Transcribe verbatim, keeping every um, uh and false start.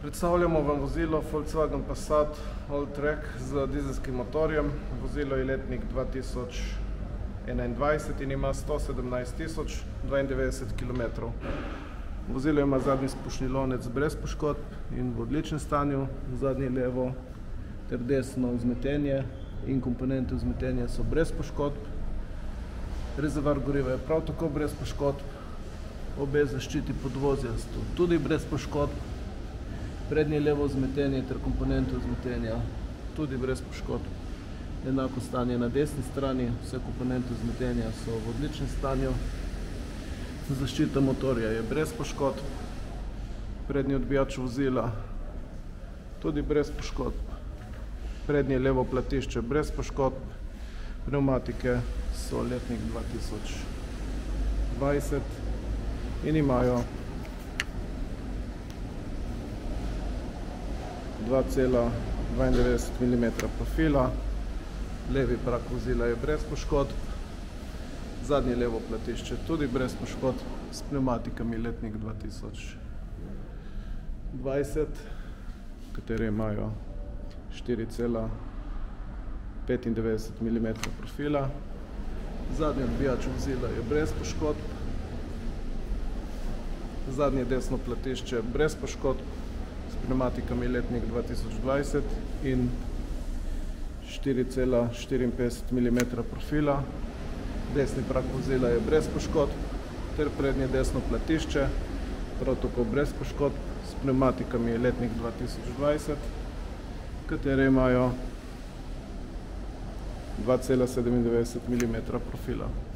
Predstavljamo vam vozilo Volkswagen Passat Alltrack z dizelskim motorjem. Vozilo je letnik dva tisoč enaindvajset in ima sto sedemnajst tisoč dvaindevetdeset kilometrov. Vozilo ima zadnji spušni lonec brez poškodb in v odličnem stanju, zadnje levo ter desno vzmetenje in komponente vzmetenja so brez poškodb. Rezervoar goriva je prav tako brez poškodb, obe zaščiti podvozja so tudi brez poškodb. Prednje levo vzmetenje ter komponente vzmetenja tudi brez poškodb. Enako stanje na desni strani, vse komponente vzmetenja so v odličnem stanju. Zaščita motorja je brez poškodb. Prednji odbijač vozila tudi brez poškodb. Prednje levo platišče brez poškodb. Pnevmatike so letnik dva tisoč dvajset in imajo dva cela dvaindevetdeset milimetra profila. Levi prak vozila je brez poškodb. Zadnje levo platišče tudi brez poškodb s pnevmatikami letnik dva tisoč dvajset, katere imajo štiri cela petindevetdeset milimetra profila. Zadnji odbijač vozila je brez poškodb. Zadnje desno platišče brez poškodb s pnevmatikami letnik dva tisoč dvajset in štiri cela štiriinpetdeset milimetra profila. Desni prak vozila je brez poškodb ter prednje desno platišče prav tako brez poškodb s pnevmatikami letnik dva tisoč dvajset, katere imajo dva cela sedemindevetdeset milimetra profila.